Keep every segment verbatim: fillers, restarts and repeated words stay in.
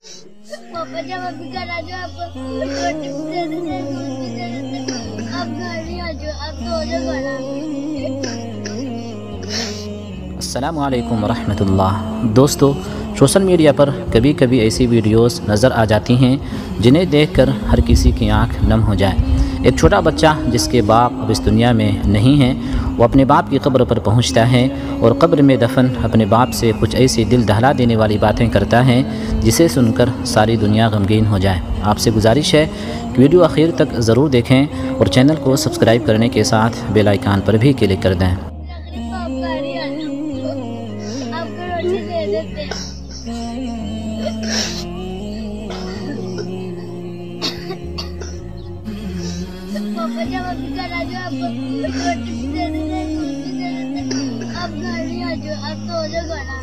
पापा जब अभी घर आ जाओ आप रोटी भी दे देते दूध भी दे देते आप घर नहीं आ जाओ आप तो हो जाओ घर आ। अस्सलामु अलैकुम वरहमतुल्लाह। दोस्तों, सोशल मीडिया पर कभी कभी ऐसी वीडियोस नज़र आ जाती हैं जिन्हें देखकर हर किसी की आंख नम हो जाए। एक छोटा बच्चा जिसके बाप अब इस दुनिया में नहीं हैं, वो अपने बाप की कब्र पर पहुंचता है और कब्र में दफन अपने बाप से कुछ ऐसी दिल दहला देने वाली बातें करता है जिसे सुनकर सारी दुनिया गमगीन हो जाए। आपसे गुजारिश है कि वीडियो आखिर तक ज़रूर देखें और चैनल को सब्सक्राइब करने के साथ बेल आइकन पर भी क्लिक कर दें। पापा जब अभी घर आ जाओ आप रोटी भी दे देते दूध भी दे देते आप घर नहीं आ जाओ आप तो हो जाओ घर आ।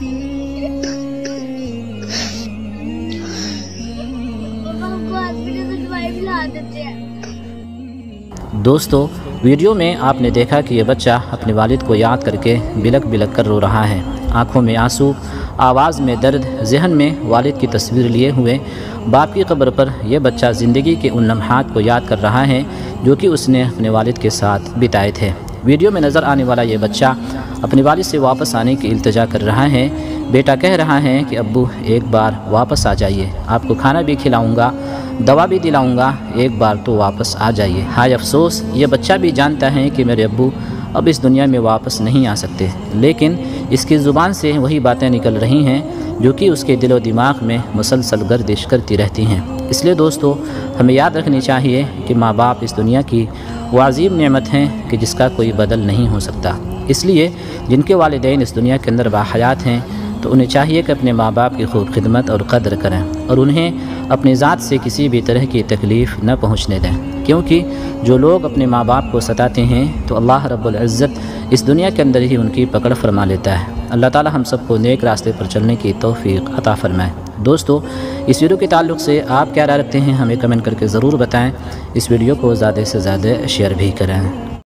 पापा हमको हॉस्पिटल से दवाई भी ला देते हैं। दोस्तों, वीडियो में आपने देखा कि यह बच्चा अपने वालिद को याद करके बिलक बिलक कर रो रहा है। आंखों में आंसू, आवाज़ में दर्द, जहन में वालिद की तस्वीर लिए हुए बाप की कब्र पर यह बच्चा ज़िंदगी के उन लम्हात को याद कर रहा है जो कि उसने अपने वालिद के साथ बिताए थे। वीडियो में नज़र आने वाला ये बच्चा अपने वालिद से वापस आने की इल्तिजा कर रहा है। बेटा कह रहा है कि अब्बू एक बार वापस आ जाइए, आपको खाना भी खिलाऊंगा, दवा भी दिलाऊंगा, एक बार तो वापस आ जाइए। हाय अफसोस, ये बच्चा भी जानता है कि मेरे अब्बू अब इस दुनिया में वापस नहीं आ सकते, लेकिन इसकी ज़ुबान से वही बातें निकल रही हैं जो कि उसके दिलो दिमाग में मुसलसल गर्दिश करती रहती हैं। इसलिए दोस्तों, हमें याद रखनी चाहिए कि माँ बाप इस दुनिया की वो अजीम नेमत हैं कि जिसका कोई बदल नहीं हो सकता। इसलिए जिनके वालिदैन इस दुनिया के अंदर बाहयात हैं तो उन्हें चाहिए कि अपने माँ बाप की खूब खिदमत और कदर करें और उन्हें अपनी ज़ात से किसी भी तरह की तकलीफ़ न पहुँचने दें, क्योंकि जो लोग अपने माँ बाप को सताते हैं तो अल्लाह रब्बुल इज़्ज़त इस दुनिया के अंदर ही उनकी पकड़ फरमा लेता है। अल्लाह ताला हम सबको नेक रास्ते पर चलने की तौफ़ीक़ अता फ़रमाए। दोस्तों, इस वीडियो के ताल्लुक़ से आप क्या राय रखते हैं हमें कमेंट करके ज़रूर बताएँ। इस वीडियो को ज़्यादा से ज़्यादा शेयर भी करें।